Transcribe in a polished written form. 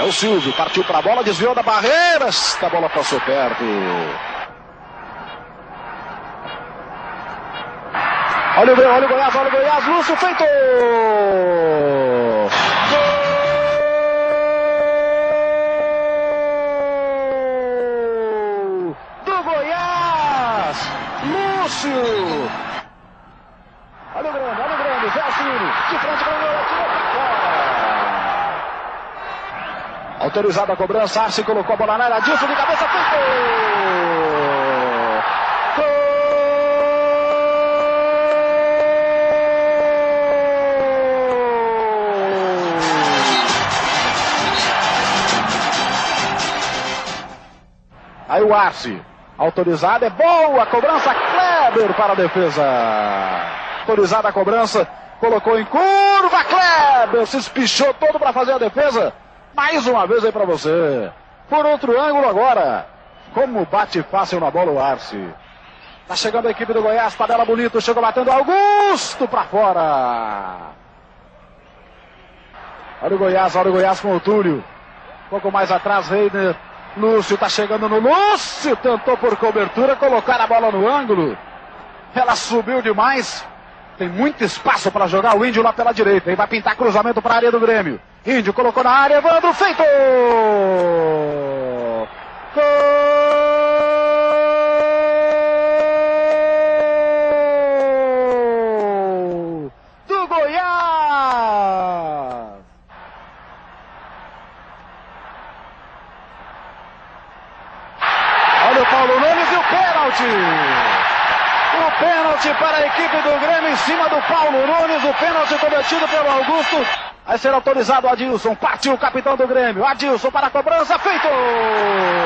o Silvio, partiu para a bola, desviou da barreira, esta bola passou perto. Olha o Goiás, Lúcio feito! Gol do Goiás, Lúcio! Olha o Grêmio, Zé Assino, de frente para o gol, tirou para fora. Autorizada a cobrança, Arce colocou a bola na área, Dilson de cabeça, feito! Aí o Arce, autorizado, é boa a cobrança, Kleber para a defesa. Autorizada a cobrança, colocou em curva, Kleber se espichou todo para fazer a defesa. Mais uma vez aí para você. Por outro ângulo agora. Como bate fácil na bola o Arce. Tá chegando a equipe do Goiás, tabela bonito, chegou batendo Augusto para fora. Olha o Goiás com o Túlio. Um pouco mais atrás, Reiner. Lúcio tá chegando no Lúcio, tentou por cobertura colocar a bola no ângulo. Ela subiu demais. Tem muito espaço para jogar o Índio lá pela direita. E vai pintar cruzamento para a área do Grêmio. Índio colocou na área, Evandro, feito! Gol do Goiás! Olha o Paulo Nunes e o pênalti! O pênalti para a equipe do Grêmio em cima do Paulo Nunes. O pênalti cometido pelo Augusto. Vai ser autorizado o Adilson. Partiu o capitão do Grêmio. Adilson para a cobrança. Feito!